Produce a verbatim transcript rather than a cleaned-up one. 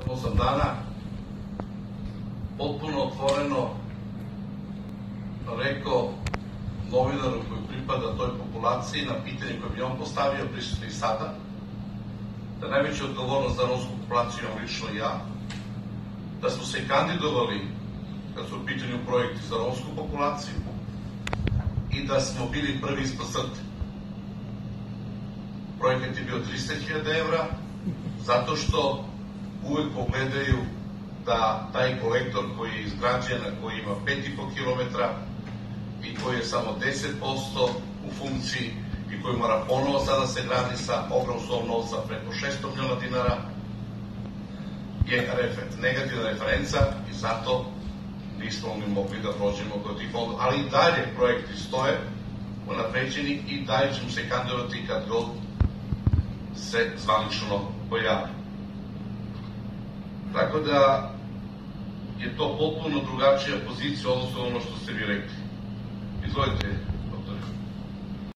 osam dana potpuno otvoreno rekao novinaru koji pripada toj populaciji na pitanje koje bi on postavio prisutni sada, da najveća odgovornost za romsku populaciju imam lično ja, da smo se kandidovali kad su u pitanju projekti za romsku populaciju i da smo bili prvi ispod crte. Projekat je bio trista hiljada evra, zato što uvek pogledaju da taj kolektor koji je izgrađen, koji ima pet i po kilometra i koji je samo deset posto u funkciji i koji mora ponovo sada se gradi sa ogromnom sumom novca preko šesto miliona dinara, je negativna referenca i zato nismo ni mogli da prođemo kod tih fondova. Ali i dalje projekti stoje unapređeni i dalje ćemo se kandidovati kad god se zvanično pojavi. Tako da je to potpuno drugačija pozicija odnosno ono što ste vi rekli. Izvolite.